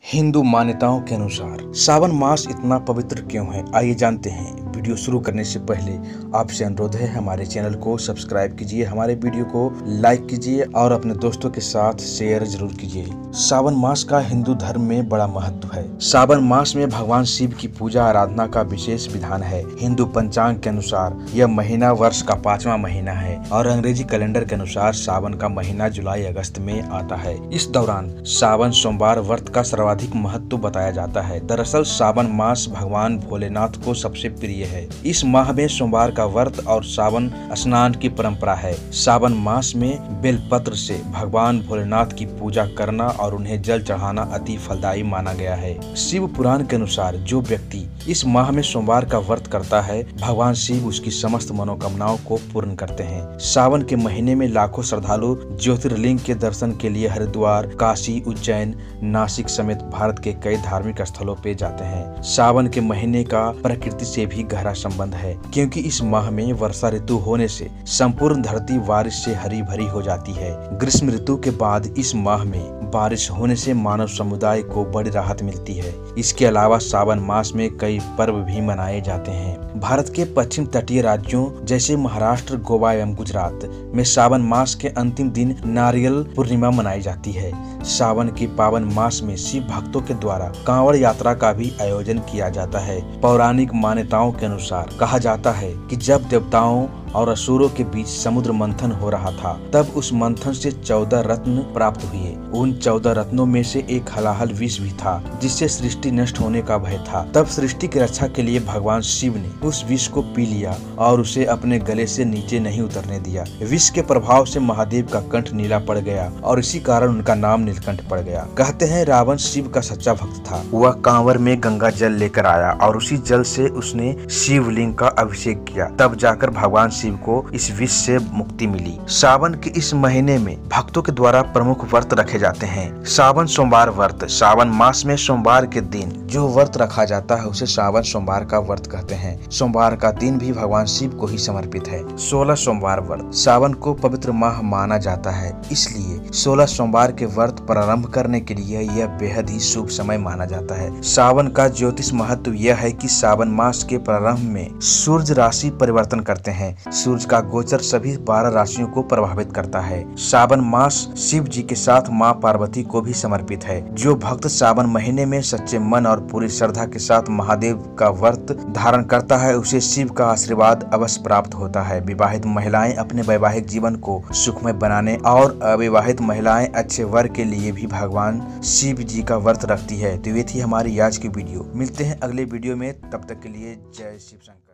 हिंदू मान्यताओं के अनुसार सावन मास इतना पवित्र क्यों है, आइए जानते हैं। वीडियो शुरू करने से पहले आपसे अनुरोध है, हमारे चैनल को सब्सक्राइब कीजिए, हमारे वीडियो को लाइक कीजिए और अपने दोस्तों के साथ शेयर जरूर कीजिए। सावन मास का हिंदू धर्म में बड़ा महत्व है। सावन मास में भगवान शिव की पूजा आराधना का विशेष विधान है। हिंदू पंचांग के अनुसार यह महीना वर्ष का 5वां महीना है और अंग्रेजी कैलेंडर के अनुसार सावन का महीना जुलाई अगस्त में आता है। इस दौरान सावन सोमवार व्रत का सर्वाधिक महत्व बताया जाता है। दरअसल सावन मास भगवान भोलेनाथ को सबसे प्रिय है। इस माह में सोमवार का व्रत और सावन स्नान की परंपरा है। सावन मास में बेलपत्र से भगवान भोलेनाथ की पूजा करना और उन्हें जल चढ़ाना अति फलदायी माना गया है। शिव पुराण के अनुसार जो व्यक्ति इस माह में सोमवार का व्रत करता है, भगवान शिव उसकी समस्त मनोकामनाओं को पूर्ण करते हैं। सावन के महीने में लाखों श्रद्धालु ज्योतिर्लिंग के दर्शन के लिए हरिद्वार, काशी, उज्जैन, नासिक समेत भारत के कई धार्मिक स्थलों पे जाते हैं। सावन के महीने का प्रकृति से भी गहरा संबंध है, क्योंकि इस माह में वर्षा ऋतु होने से संपूर्ण धरती बारिश से हरी भरी हो जाती है। ग्रीष्म ऋतु के बाद इस माह में बारिश होने से मानव समुदाय को बड़ी राहत मिलती है। इसके अलावा सावन मास में कई पर्व भी मनाए जाते हैं। भारत के पश्चिम तटीय राज्यों जैसे महाराष्ट्र, गोवा एवं गुजरात में सावन मास के अंतिम दिन नारियल पूर्णिमा मनाई जाती है। सावन के पावन मास में शिव भक्तों के द्वारा कांवड़ यात्रा का भी आयोजन किया जाता है। पौराणिक मान्यताओं के अनुसार कहा जाता है कि जब देवताओं और असुरों के बीच समुद्र मंथन हो रहा था, तब उस मंथन से 14 रत्न प्राप्त हुए। उन 14 रत्नों में से एक हलाहल विष भी था, जिससे सृष्टि नष्ट होने का भय था। तब सृष्टि की रक्षा के लिए भगवान शिव ने उस विष को पी लिया और उसे अपने गले से नीचे नहीं उतरने दिया। विष के प्रभाव से महादेव का कंठ नीला पड़ गया और इसी कारण उनका नाम नीलकंठ पड़ गया। कहते हैं रावण शिव का सच्चा भक्त था। वह कांवर में गंगा जल लेकर आया और उसी जल से उसने शिवलिंग का अभिषेक किया। तब जाकर भगवान शिव को इस विष से मुक्ति मिली। सावन के इस महीने में भक्तों के द्वारा प्रमुख व्रत रखे जाते हैं। सावन सोमवार व्रत। सावन मास में सोमवार के दिन जो व्रत रखा जाता है उसे सावन सोमवार का व्रत कहते हैं। सोमवार का दिन भी भगवान शिव को ही समर्पित है। 16 सोमवार व्रत। सावन को पवित्र माह माना जाता है, इसलिए 16 सोमवार के व्रत प्रारंभ करने के लिए यह बेहद ही शुभ समय माना जाता है। सावन का ज्योतिष महत्व यह है कि सावन मास के प्रारंभ में सूर्य राशि परिवर्तन करते हैं। सूर्य का गोचर सभी 12 राशियों को प्रभावित करता है। सावन मास शिव जी के साथ मां पार्वती को भी समर्पित है। जो भक्त सावन महीने में सच्चे मन और पूरी श्रद्धा के साथ महादेव का व्रत धारण करता है, उसे शिव का आशीर्वाद अवश्य प्राप्त होता है। विवाहित महिलाएं अपने वैवाहिक जीवन को सुखमय बनाने और अविवाहित महिलाएं अच्छे वर के लिए भी भगवान शिव जी का व्रत रखती है। तो ये थी हमारी आज की वीडियो। मिलते हैं अगले वीडियो में, तब तक के लिए जय शिव शंकर।